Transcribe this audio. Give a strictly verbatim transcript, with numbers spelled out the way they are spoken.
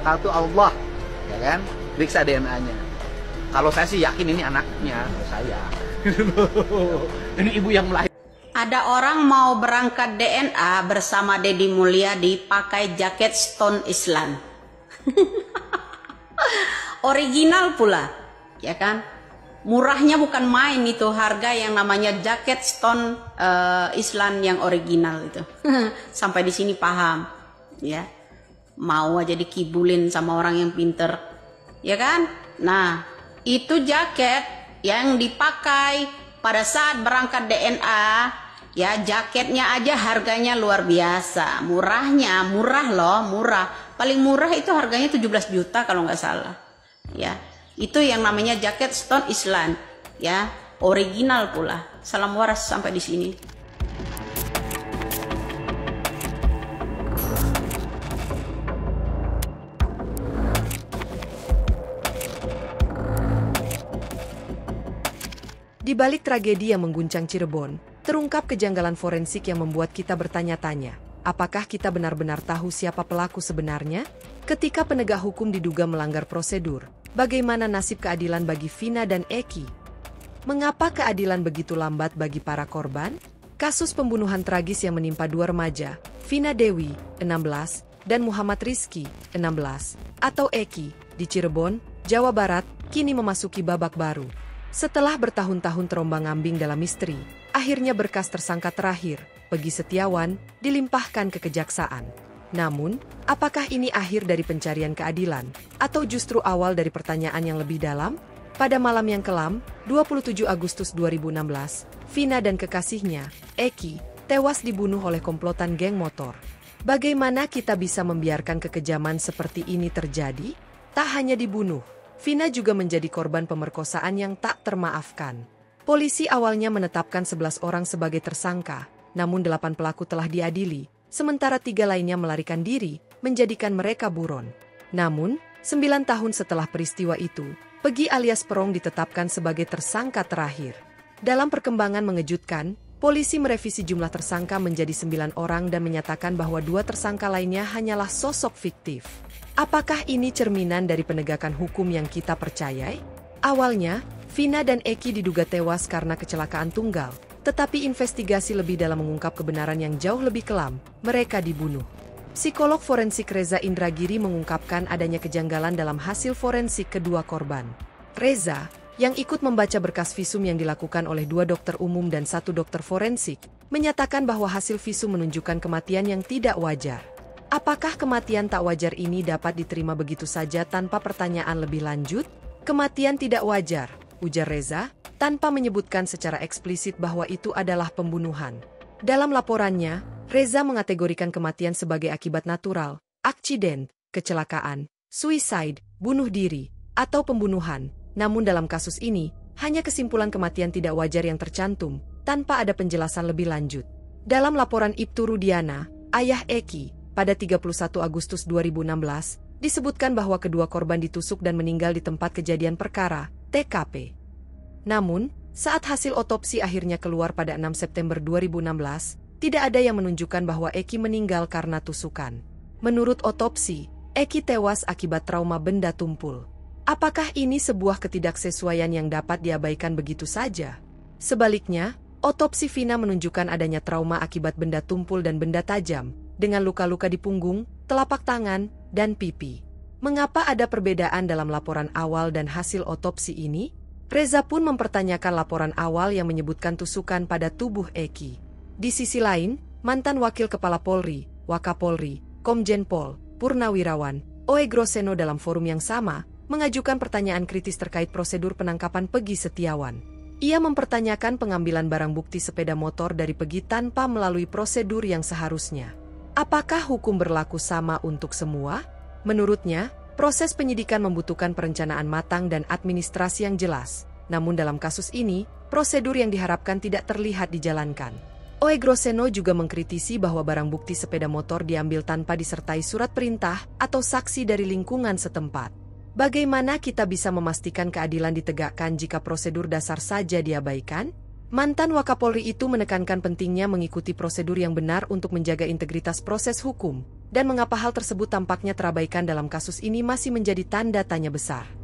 nakal tuh Allah, ya kan? Periksa D N A-nya. Kalau saya sih yakin ini anaknya, saya. Ini ibu yang melahirkan. Ada orang mau berangkat D N A bersama Deddy Mulyadi pakai jaket Stone Island. Original pula, ya kan? Murahnya bukan main itu, harga yang namanya jaket Stone uh, Island yang original itu. Sampai di sini paham, ya. Mau aja dikibulin sama orang yang pinter, ya kan? Nah, itu jaket yang dipakai pada saat berangkat D N A. Ya, jaketnya aja harganya luar biasa. Murahnya, murah loh, murah. Paling murah itu harganya tujuh belas juta kalau nggak salah. Ya, itu yang namanya jaket Stone Island. Ya, original pula. Salam waras sampai di sini. Di balik tragedi yang mengguncang Cirebon, terungkap kejanggalan forensik yang membuat kita bertanya-tanya, apakah kita benar-benar tahu siapa pelaku sebenarnya? Ketika penegak hukum diduga melanggar prosedur, bagaimana nasib keadilan bagi Vina dan Eki? Mengapa keadilan begitu lambat bagi para korban? Kasus pembunuhan tragis yang menimpa dua remaja, Vina Dewi, enam belas, dan Muhammad Rizky, enam belas, atau Eki, di Cirebon, Jawa Barat, kini memasuki babak baru. Setelah bertahun-tahun terombang-ambing dalam misteri, akhirnya berkas tersangka terakhir, Peggy Setiawan, dilimpahkan ke kejaksaan. Namun, apakah ini akhir dari pencarian keadilan, atau justru awal dari pertanyaan yang lebih dalam? Pada malam yang kelam, dua puluh tujuh Agustus dua ribu enam belas, Vina dan kekasihnya, Eki, tewas dibunuh oleh komplotan geng motor. Bagaimana kita bisa membiarkan kekejaman seperti ini terjadi? Tak hanya dibunuh, Vina juga menjadi korban pemerkosaan yang tak termaafkan. Polisi awalnya menetapkan sebelas orang sebagai tersangka, namun delapan pelaku telah diadili, sementara tiga lainnya melarikan diri, menjadikan mereka buron. Namun, sembilan tahun setelah peristiwa itu, Peggy alias Perong ditetapkan sebagai tersangka terakhir. Dalam perkembangan mengejutkan, polisi merevisi jumlah tersangka menjadi sembilan orang dan menyatakan bahwa dua tersangka lainnya hanyalah sosok fiktif. Apakah ini cerminan dari penegakan hukum yang kita percayai? Awalnya, Vina dan Eki diduga tewas karena kecelakaan tunggal, tetapi investigasi lebih dalam mengungkap kebenaran yang jauh lebih kelam, mereka dibunuh. Psikolog forensik Reza Indragiri mengungkapkan adanya kejanggalan dalam hasil forensik kedua korban. Reza, yang ikut membaca berkas visum yang dilakukan oleh dua dokter umum dan satu dokter forensik, menyatakan bahwa hasil visum menunjukkan kematian yang tidak wajar. Apakah kematian tak wajar ini dapat diterima begitu saja tanpa pertanyaan lebih lanjut? Kematian tidak wajar, ujar Reza, tanpa menyebutkan secara eksplisit bahwa itu adalah pembunuhan. Dalam laporannya, Reza mengategorikan kematian sebagai akibat natural, aksiden, kecelakaan, suicide, bunuh diri, atau pembunuhan. Namun dalam kasus ini, hanya kesimpulan kematian tidak wajar yang tercantum, tanpa ada penjelasan lebih lanjut. Dalam laporan Ibtu Rudiana, ayah Eki, pada tiga puluh satu Agustus dua ribu enam belas, disebutkan bahwa kedua korban ditusuk dan meninggal di tempat kejadian perkara, T K P. Namun, saat hasil otopsi akhirnya keluar pada enam September dua ribu enam belas, tidak ada yang menunjukkan bahwa Eki meninggal karena tusukan. Menurut otopsi, Eki tewas akibat trauma benda tumpul. Apakah ini sebuah ketidaksesuaian yang dapat diabaikan begitu saja? Sebaliknya, otopsi Vina menunjukkan adanya trauma akibat benda tumpul dan benda tajam, dengan luka-luka di punggung, telapak tangan, dan pipi. Mengapa ada perbedaan dalam laporan awal dan hasil otopsi ini? Reza pun mempertanyakan laporan awal yang menyebutkan tusukan pada tubuh Eki. Di sisi lain, mantan Wakil Kepala Polri, Wakapolri, Komjen Pol, Purnawirawan, Oe Groseno dalam forum yang sama, mengajukan pertanyaan kritis terkait prosedur penangkapan Peggy Setiawan. Ia mempertanyakan pengambilan barang bukti sepeda motor dari Peggy tanpa melalui prosedur yang seharusnya. Apakah hukum berlaku sama untuk semua? Menurutnya, proses penyidikan membutuhkan perencanaan matang dan administrasi yang jelas. Namun dalam kasus ini, prosedur yang diharapkan tidak terlihat dijalankan. Oe Groseno juga mengkritisi bahwa barang bukti sepeda motor diambil tanpa disertai surat perintah atau saksi dari lingkungan setempat. Bagaimana kita bisa memastikan keadilan ditegakkan jika prosedur dasar saja diabaikan? Mantan Wakapolri itu menekankan pentingnya mengikuti prosedur yang benar untuk menjaga integritas proses hukum, dan mengapa hal tersebut tampaknya terabaikan dalam kasus ini masih menjadi tanda tanya besar.